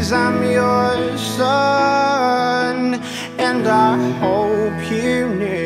'cause I'm your son, and I hope you knew